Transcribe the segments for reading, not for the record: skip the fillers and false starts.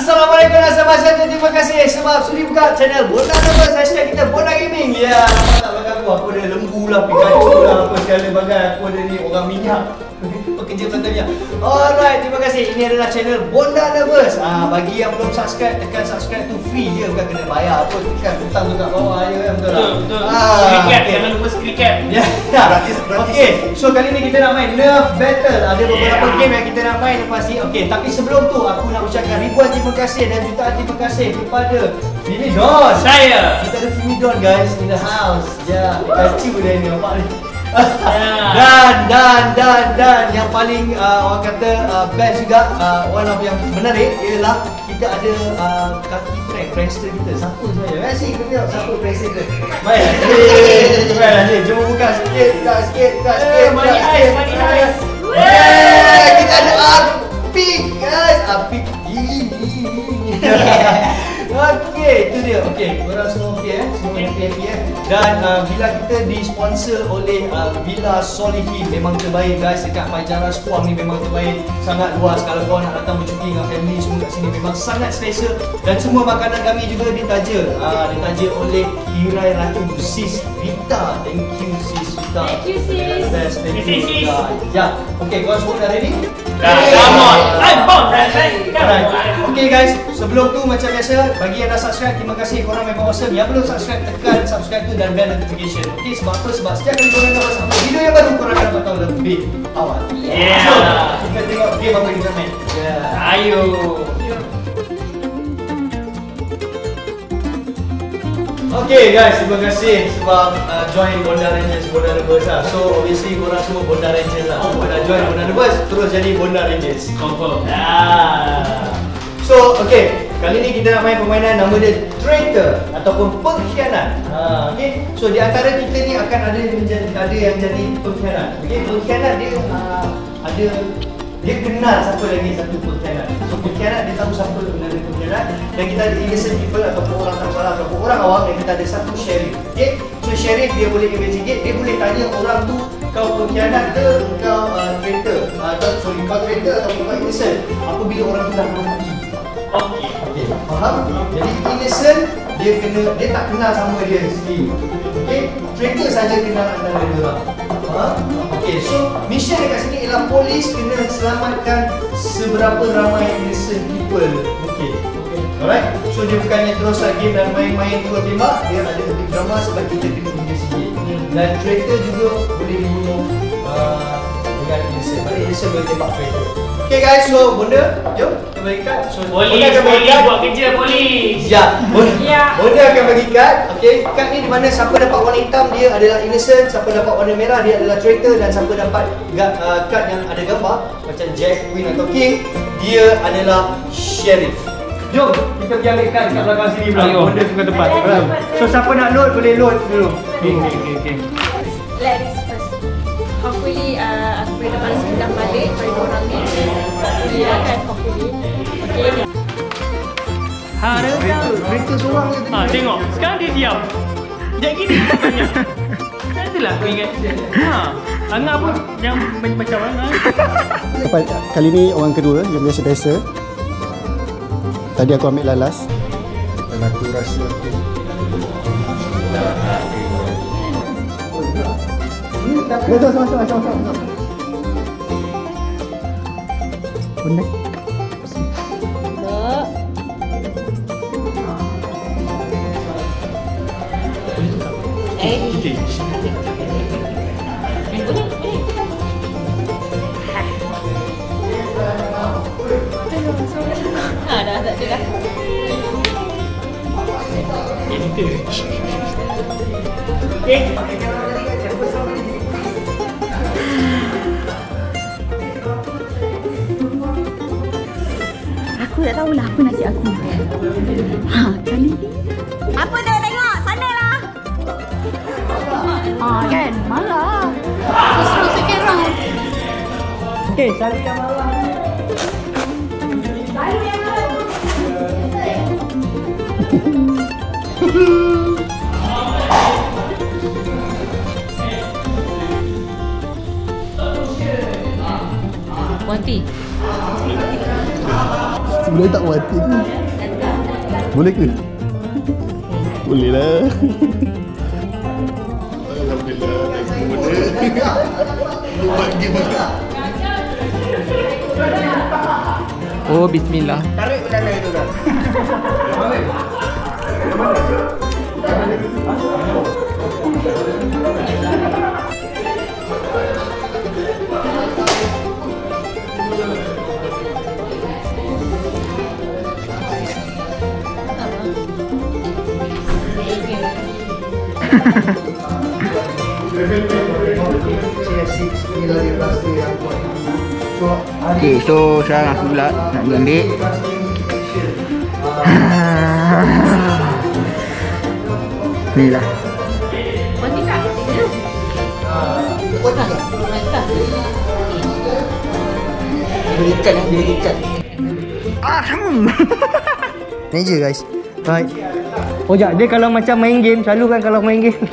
Assalamualaikum warahmatullahi. Terima kasih sebab sudi buka channel Bonda Lovers. Hashtag kita Bonda Gaming. Ya, nampak tak belakang aku ada lembu lah, Pikachu lah, apa segala bagai. Aku ada ni orang minyak, pekerja bantalnya. Alright, terima kasih. Ini adalah channel Bonda Lovers. Bagi yang belum subscribe, tekan subscribe tu free je, bukan kena bayar apa. Tekan butang tu kat bawah je, betul tak? Betul. Screen cap, jangan lupa screen cap. Ya, gratis. Okey, so kali ni kita nak main Nerf Battle. Ada beberapa game yang kita nak main lepas ni. Okey, tapi sebelum tu aku nak ucapkan ribuan terima kasih dan jutaan terima kasih kepada Fimidon. Saya. Kita ada Fimidon guys in the house. Ya, Pikachu dia ni nampak ni. Dan yang paling orang kata best juga, one of yang menarik ialah kita ada kaki prankster kita. Siapa sebenarnya? Terima kasih, kita tengok siapa prankster kita. Baik. Baiklah, jom buka sikit. Money heist. Kita ada Apik guys. Apik. Okey, itu dia. Okey, korang semua okey semua happy Dan bila kita disponsor oleh Villa Solihin, memang terbaik guys. Dekat Majara Skuang ni memang terbaik, sangat luas. Kalau korang nak datang bercuti dengan family semua kat sini memang sangat special. Dan semua makanan kami juga ditaja oleh Tirai Ratu Sis Vita. Thank you Sis Vita. Thank you sis. Thank you Vita. Ya, okey, korang semua dah ready? Come on. I'm born. Okay guys, sebelum tu macam biasa, bagi yang dah subscribe, terima kasih, korang memang awesome. Yang belum subscribe, tekan subscribe tu dan bell notification. Okay, sebab apa? Sebab setiap kali korang dapat satu video yang baru, korang akan dapat tahu lebih awal. So, kita tengok game apa kita main. Ayo. Okay guys, terima kasih sebab join Bonda Rangers, Bonda Lovers lah. So obviously korang semua Bonda Rangers lah. Semua dah join Bonda Lovers, terus jadi Bonda Rangers. Confirm. So okay, kali ni kita nak main permainan nama dia Traitor ataupun pengkhianat. Okay, so di antara kita ni akan ada yang jadi pengkhianat. Okay, pengkhianat dia dia kenal siapa lagi satu pengkhianat. So pengkhianat dia tahu siapa sebenarnya pengkhianat, dan kita ada innocent people ataupun orang tak salah ataupun orang awam, dan kita ada satu sheriff. Okay, so sheriff dia boleh investigate, dia boleh tanya orang tu, kau pengkhianat ke kau traitor, kau traitor atau kau innocent apabila orang tu dah mati. Okey, faham? Jadi innocent dia tak kenal sama dia sendiri. Okey, traitor saja kenal antara dia orang. Faham? Okey, so mission dekat sini ialah polis kena selamatkan seberapa ramai innocent people. Okey. Alright. So dia bukannya terus game dan main-main tu tembak, dia ada lebih drama sebab kita kena investigate. Dan traitor juga boleh dibunuh dengan innocent. Balik innocent boleh tembak traitor. Okay guys, so Bonda, jom kita bagi kad. So, Polis buat kerja polis. Ya, Bonda akan bagi kad. Okay, kad ni di mana siapa dapat warna hitam dia adalah innocent, siapa dapat warna merah dia adalah traitor, dan siapa dapat kad yang ada gambar macam Jack, Queen atau King, dia adalah sheriff. Jom kita pergi ambil kad kat belakang sini pula. Bonda tukar tempat. So siapa nak load boleh load dulu. Okay. Let this first. Hopefully aku boleh dapat sembilan balik dari orang ni. Hopefully kan, hopefully. Okay. Ada tahu. Traitor seorang je. Tengok. Sekarang dia diam. Sekejap gini tanya. Kan itulah aku ingat. Angah pun yang macam mana. Kali ni orang kedua yang biasa-biasa. Tadi aku ambil lalas dan aku rasa Masuk. Benar. Dah tak ada dah. Aku tak tahulah apa nasib aku. Kali ni apa tengok sana lah. Kan marah. Terus second round. Okay, Sari yang marah. Wanti. Boleh tak mati tu? Boleh ke? Boleh lah. Alhamdulillah. Oh, bismillah. Tarik benda itu kan. Okay, so sekarang aku pula nak ambil. Ni lah. Mati tak? Berikan lah, berikan. Ni je guys. Right. Oh jak, dia kalau macam main game, selalu kan kalau main game.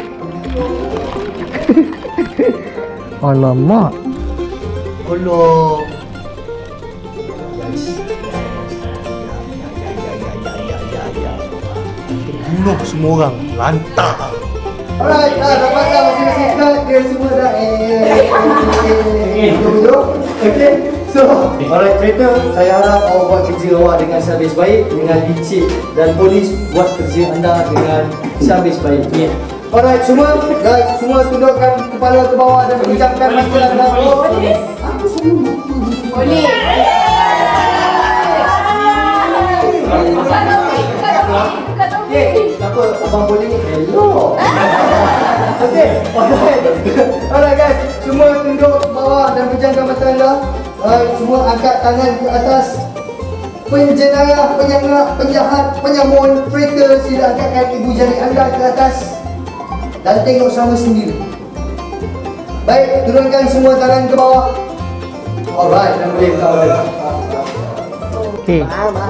Alamak. Allah. Bunuh semua orang. Lantak. Alright, dapat dah masing-masing card. Dia semua dah betul. Okay. So, alright traitor, saya harap awak buat kerja awak dengan sehabis baik, dengan licik, dan polis buat kerja anda dengan sehabis baik. Yeah. Alright, semua guys, semua tundukkan kepala ke bawah dan ucapkan masalah anda. Polis? Aku semua. Polis. Tak apa, abang polis. Hello. Okay, alright guys, semua tunduk ke bawah dan pejamkan mata anda. Semua angkat tangan ke atas. Penjenayah, penjahat, penyamun, traitor, sila angkatkan ibu jari anda ke atas dan tengok sama sendiri. Baik, turunkan semua tangan ke bawah. Alright, dah boleh buka. Okay.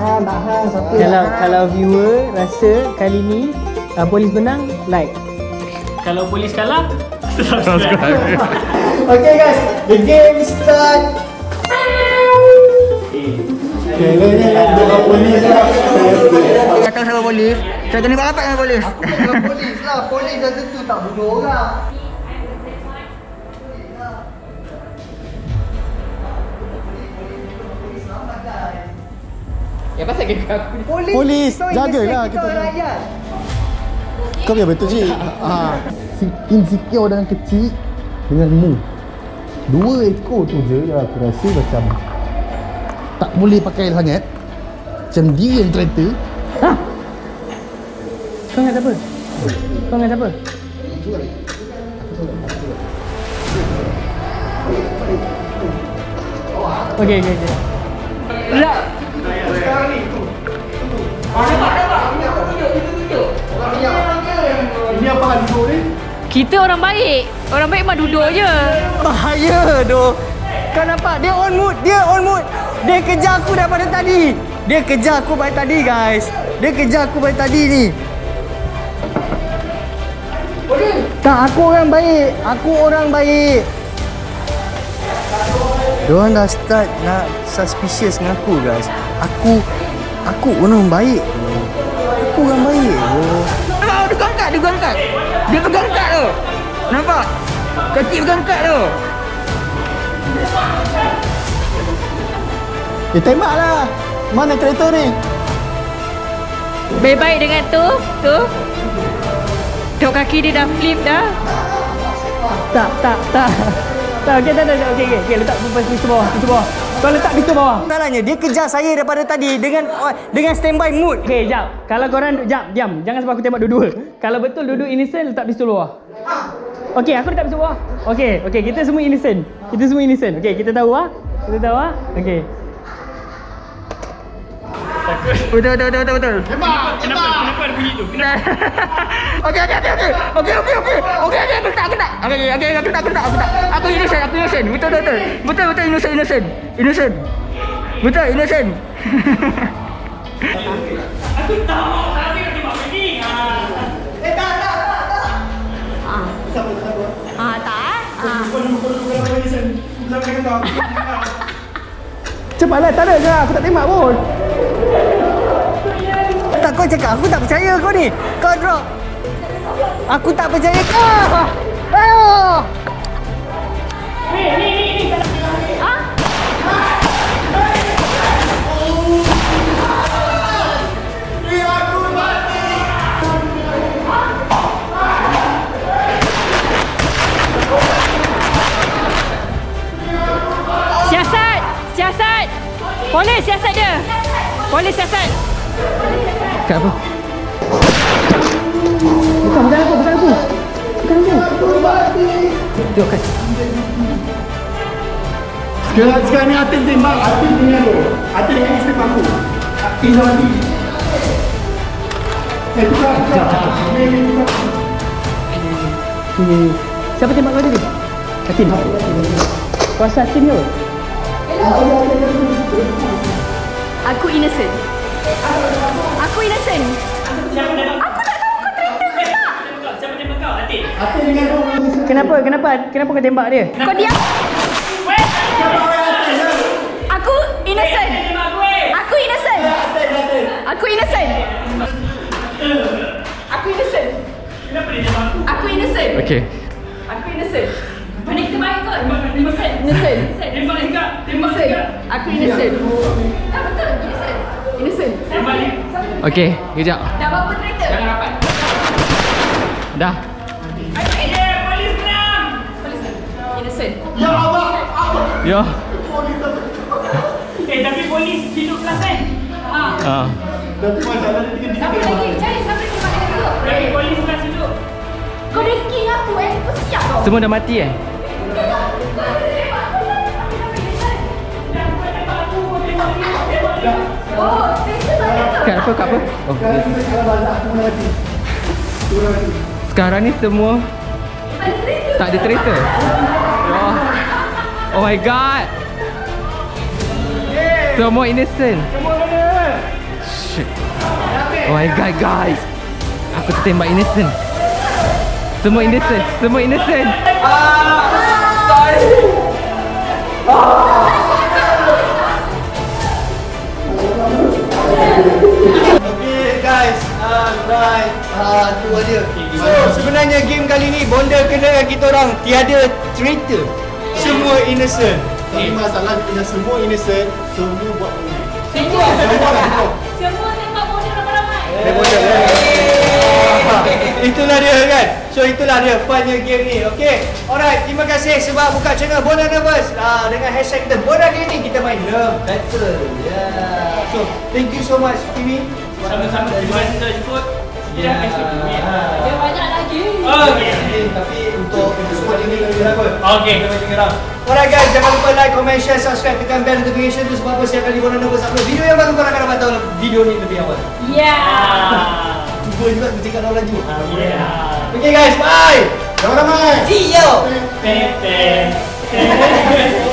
Kalau viewer rasa kali ni polis menang, like. Kalau polis kalah, subscribe. Okay guys, the game start. Kata sama polis. Saya kena rapat dengan polis. Aku dengan polis lah. Polis dah tentu tak bunuh orang. Ya pasal ke aku? Polis, jagalah kita. Rakyat. Kau biar betul cik. Insecure dengan kecil dengan mu. 2 ekor tu je aku rasa macam tak boleh pakai sangat. Macam dia yang traitor. Ha? Kau ingat siapa? Kau ingat siapa? Okey. Tak. Sekarang ni. Ini apa hal duduk ni? Kita orang baik. Orang baik mah duduk je. Bahaya doh. Kau nampak? Dia on mood. Dia kejar aku daripada tadi. Guys. Dia kejar aku daripada tadi ni. Tak, aku orang baik. Diorang dah start nak suspicious dengan aku guys. Aku orang baik. Aku orang baik. Nampak dia angkat. Dia pegang kad tu. Nampak? Kecil pegang kad tu. Tembak lah. Mana traitor ni? Baik-baik dengan tu. Tok kaki dia dah flip dah. Tak. Okey, tak. Okey, letak pintu bawah. Kau letak pintu bawah. Masalahnya dia kejar saya daripada tadi dengan standby mood. Okey, jap. Kalau korang diam. Jangan sebab aku tembak dua-dua. Kalau betul duduk innocent, letak pistol bawah. Okey, aku letak pistol bawah. Okey, kita semua innocent. Okey, kita tahu ah. Okey. Betul. Kenapa ada bunyi tu? Okey. Aku tak. Aku innocent. Betul innocent. Betul innocent. Aku tahu tapi nak tembak lagi. Cepatlah, tak ada je. Aku tak tembak pun. cakap aku tak percaya kau ni. Kau drop. Aku tak percaya kau. Ah! Ni. Siasat! Polis siasat dia! Polis siasat! Kat apa? Bukan aku. Tengok kan. Sekarang ni Atin tembak. Atin dengan tu. Atin dengan isteri aku. Atin sama ni. Tukar. Siapa tembak kau tadi? Atin. Kuasa Atin ke? Aku innocent. Aku innocent. Aku tak tahu kau traitor. Siapa tembak kau? Atin. Atin dengan tu. Kenapa kau tembak dia? Kau diam. Aku innocent. Aku innocent. Aku innocent. Aku innocent. Kenapa dia tembak aku? Aku innocent. Okey. Aku innocent. Mana kita baik kot? Innocent. Tembak juga. Aku innocent. Tak betul. Innocent. Okey, kejap. Dah berapa traitor? Jangan rapat. Dah. Polis menang. Innocent. Ya. Tapi polis hidup kelas kan? Tapi masalah dia tinggal di Siapa lagi? Cari siapa lagi mak dia tu? Tapi polis kelas hidup. Kau dah king aku Kau siap kau. Semua dah mati Oh, traitor tak traitor. Kat apa? Oh, sekarang ni semua tak ada traitor. Oh my god. Semua innocent. Shit. Oh my god guys. Aku tertembak innocent. Semua innocent. Okay guys, right. Tu dia. So sebenarnya game kali ni bonda kena kita orang tiada traitor. Semua innocent. Tapi masalah kita semua innocent, semua buat benda. Semua tembak bonda ramai-ramai. Itulah dia kan. So itulah dia funnya game ni. Okay. Alright, terima kasih sebab buka channel Bonda Nervous. Dengan hashtag kita Bonda Gaming kita main Nerve Battle. Yeah. So thank you so much Kimi. Sama-sama, terima kasih sudah jemput. Ya, Dia banyak lagi. okey. Tapi untuk semua ini kita apa? Okey. Alright guys, jangan lupa like, comment, share, subscribe, tekan bell notification tu sebab apa setiap kali Bonda Nervous upload video yang baru korang akan dapat tahu video ni lebih awal. Yeah. Cuba juga aku cakap dalam laju. Yeah. Okay guys, bye. Ramai-ramai. See you. Ten.